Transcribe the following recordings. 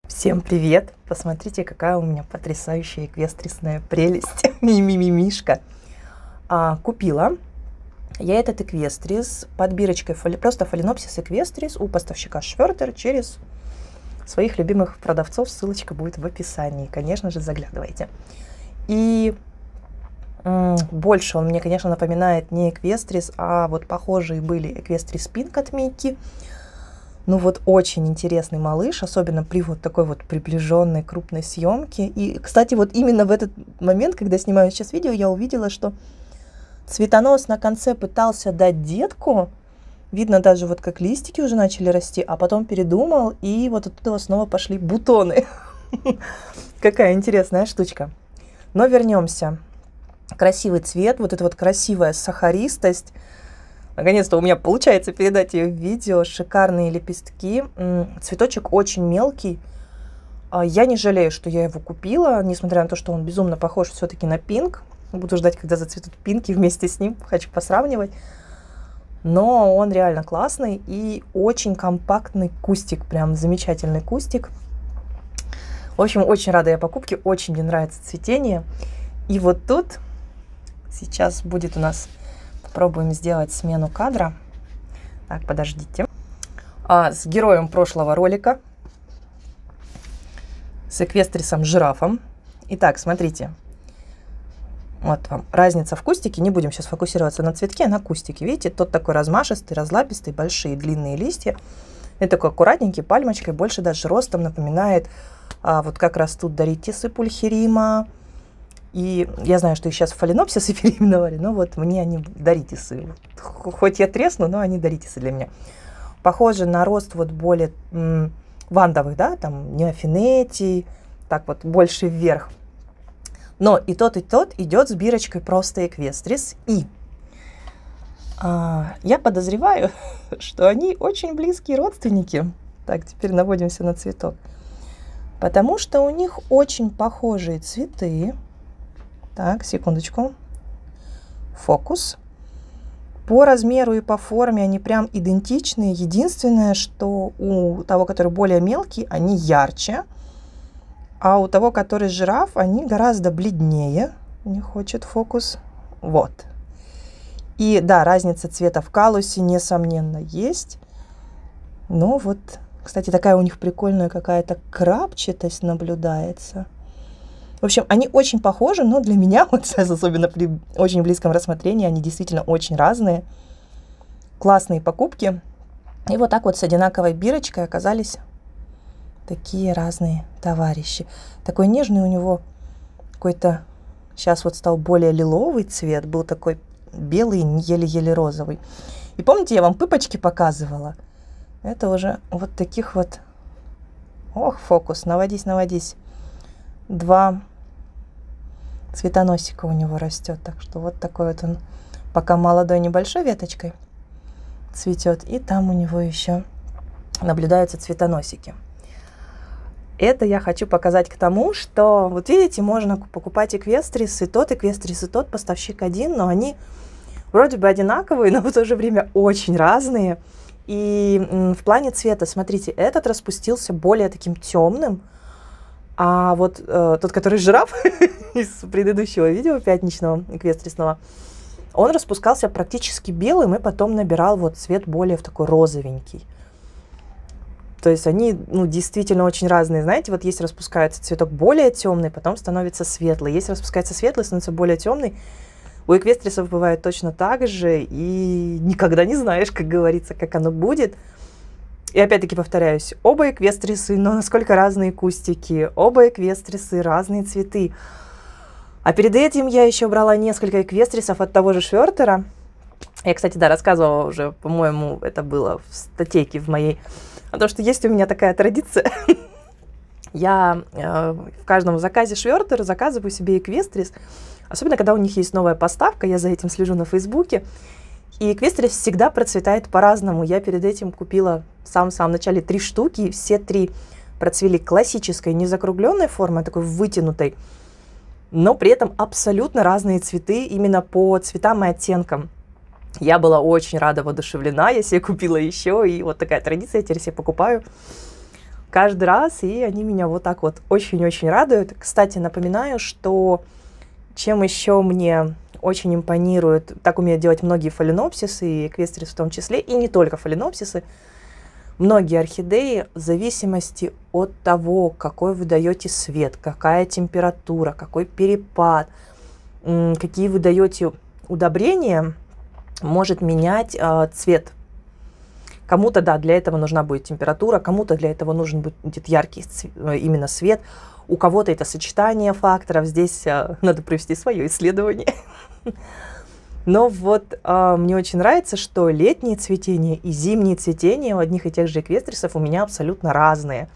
Всем привет! Посмотрите, какая у меня потрясающая эквестрисная прелесть. Мимимишка. Купила я этот эквестрис под бирочкой просто фаленопсис эквестрис у поставщика Швертер через своих любимых продавцов. Ссылочка будет в описании. Конечно же, заглядывайте. И больше он мне, конечно, напоминает не эквестрис, а вот похожие были эквестрис Пинк от Микки. Ну вот очень интересный малыш, особенно при вот такой вот приближенной крупной съемке. И, кстати, вот именно в этот момент, когда снимаю сейчас видео, я увидела, что цветонос на конце пытался дать детку. Видно даже вот как листики уже начали расти, а потом передумал, и вот оттуда снова пошли бутоны. Какая интересная штучка. Но вернемся. Красивый цвет, вот эта вот красивая сахаристость. Наконец-то у меня получается передать ее в видео. Шикарные лепестки. Цветочек очень мелкий. Я не жалею, что я его купила, несмотря на то, что он безумно похож все-таки на пинк. Буду ждать, когда зацветут пинки вместе с ним. Хочу посравнивать. Но он реально классный и очень компактный кустик. Прям замечательный кустик. В общем, очень рада я покупке. Очень мне нравится цветение. И вот тут сейчас будет у нас... Попробуем сделать смену кадра. Так, подождите. С героем прошлого ролика. С эквестрисом жирафом. Итак, смотрите. Вот вам разница в кустике. Не будем сейчас фокусироваться на цветке, а на кустике. Видите, тот такой размашистый, разлапистый, большие длинные листья. Это такой аккуратненький, пальмочкой. Больше даже ростом напоминает вот как растут доритисы пульхерима. И я знаю, что их сейчас фаленопсисы переименовали, но вот мне они доритисы. Хоть я тресну, но они доритисы для меня. Похожи на рост вот более вандовых, да, там неофинетий, так вот больше вверх. Но и тот идет с бирочкой просто эквестрис. И я подозреваю, что они очень близкие родственники. Так, теперь наводимся на цветок. Потому что у них очень похожие цветы. Так, секундочку. Фокус. По размеру и по форме они прям идентичные. Единственное, что у того, который более мелкий, они ярче. А у того, который жираф, они гораздо бледнее. Не хочет фокус. Вот. И да, разница цвета в калусе, несомненно, есть. Но вот, кстати, такая у них прикольная какая-то крапчатость наблюдается. В общем, они очень похожи, но для меня, вот сейчас, особенно при очень близком рассмотрении, они действительно очень разные. Классные покупки. И вот так вот с одинаковой бирочкой оказались такие разные товарищи. Такой нежный у него какой-то, сейчас вот стал более лиловый цвет, был такой белый, еле-еле розовый. И помните, я вам пыпочки показывала? Это уже вот таких вот... Ох, фокус, наводись, наводись. Два цветоносика у него растет. Так что вот такой вот он пока молодой небольшой веточкой цветет. И там у него еще наблюдаются цветоносики. Это я хочу показать к тому, что вот видите, можно покупать эквестрис, и тот поставщик один, но они вроде бы одинаковые, но в то же время очень разные. И в плане цвета, смотрите, этот распустился более таким темным. А вот тот, который жираф из предыдущего видео пятничного эквестрисного, он распускался практически белым и потом набирал вот цвет более в такой розовенький. То есть они, ну, действительно очень разные. Знаете, вот есть распускается цветок более темный, потом становится светлый. Есть распускается светлый, становится более темный. У эквестрисов бывает точно так же, и никогда не знаешь, как говорится, как оно будет. И опять-таки повторяюсь, оба эквестрисы, но насколько разные кустики, оба эквестрисы, разные цветы. А перед этим я еще брала несколько эквестрисов от того же Швертера. Я, кстати, да, рассказывала уже, по-моему, это было в статейке в моей, о том, что есть у меня такая традиция. Я в каждом заказе Швертера заказываю себе эквестрис, особенно когда у них есть новая поставка, я за этим слежу на Фейсбуке. И эквестрис всегда процветает по-разному. Я перед этим купила в самом начале 3 штуки. И все 3 процвели классической, не закругленной формы, а такой вытянутой. Но при этом абсолютно разные цветы именно по цветам и оттенкам. Я была очень рада, воодушевлена. Я себе купила еще. И вот такая традиция, я теперь себе покупаю каждый раз, и они меня вот так вот очень-очень радуют. Кстати, напоминаю, что чем еще мне очень импонирует, так умеют делать многие фаленопсисы, и эквестрис в том числе, и не только фаленопсисы, многие орхидеи в зависимости от того, какой вы даете свет, какая температура, какой перепад, какие вы даете удобрения, может менять цвет. Кому-то, да, для этого нужна будет температура, кому-то для этого нужен будет яркий именно свет. У кого-то это сочетание факторов. Здесь надо провести свое исследование. Но вот мне очень нравится, что летние цветения и зимние цветения у одних и тех же эквестрисов у меня абсолютно разные.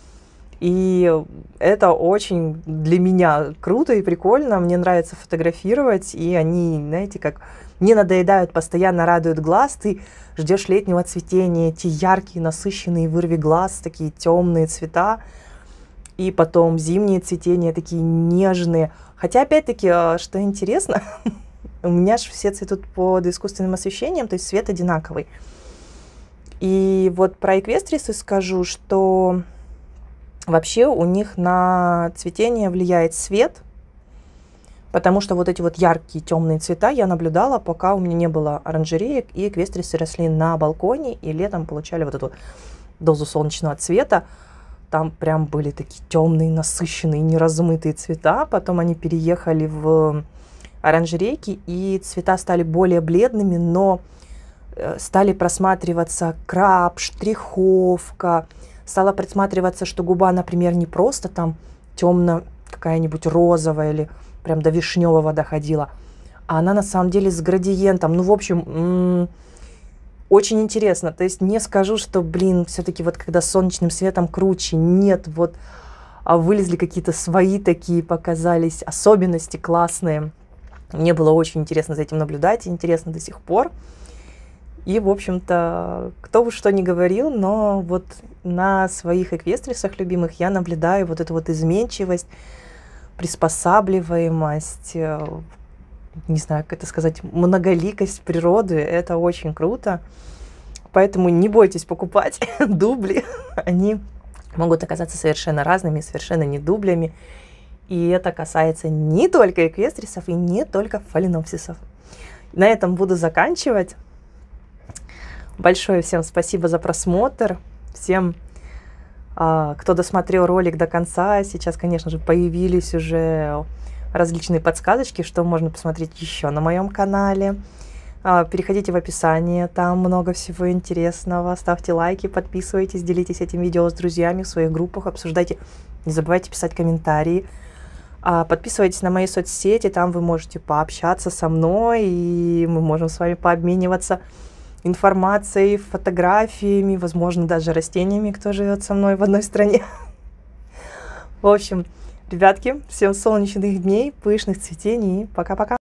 И это очень для меня круто и прикольно. Мне нравится фотографировать, и они, знаете, как не надоедают, постоянно радуют глаз. Ты ждешь летнего цветения, эти яркие, насыщенные, вырви глаз, такие темные цвета. И потом зимние цветения, такие нежные. Хотя, опять-таки, что интересно, у меня же все цветут под искусственным освещением, то есть свет одинаковый. И вот про эквестрисы скажу, что вообще у них на цветение влияет свет, потому что вот эти вот яркие темные цвета я наблюдала, пока у меня не было оранжереек, и эквестрисы росли на балконе, и летом получали вот эту дозу солнечного цвета. Там прям были такие темные, насыщенные, неразмытые цвета. Потом они переехали в оранжерейки, и цвета стали более бледными, но стали просматриваться краб, штриховка. Стало присматриваться, что губа, например, не просто там темно какая-нибудь розовая или прям до вишневого доходила, а она на самом деле с градиентом. Ну, в общем, очень интересно. То есть не скажу, что, блин, все-таки вот когда с солнечным светом круче. Нет, вот вылезли какие-то свои такие, показались особенности классные. Мне было очень интересно за этим наблюдать, и интересно до сих пор. И, в общем-то, кто бы что ни говорил, но вот на своих эквестрисах любимых я наблюдаю вот эту вот изменчивость, приспосабливаемость, не знаю, как это сказать, многоликость природы. Это очень круто. Поэтому не бойтесь покупать дубли. Они могут оказаться совершенно разными, совершенно не дублями. И это касается не только эквестрисов и не только фаленопсисов. На этом буду заканчивать. Большое всем спасибо за просмотр. Всем, кто досмотрел ролик до конца. Сейчас, конечно же, появились уже различные подсказочки, что можно посмотреть еще на моем канале. Переходите в описание, там много всего интересного. Ставьте лайки, подписывайтесь, делитесь этим видео с друзьями в своих группах, обсуждайте. Не забывайте писать комментарии. Подписывайтесь на мои соцсети, там вы можете пообщаться со мной, и мы можем с вами пообмениваться информацией, фотографиями, возможно, даже растениями, кто живет со мной в одной стране. В общем, ребятки, всем солнечных дней, пышных цветений. Пока-пока.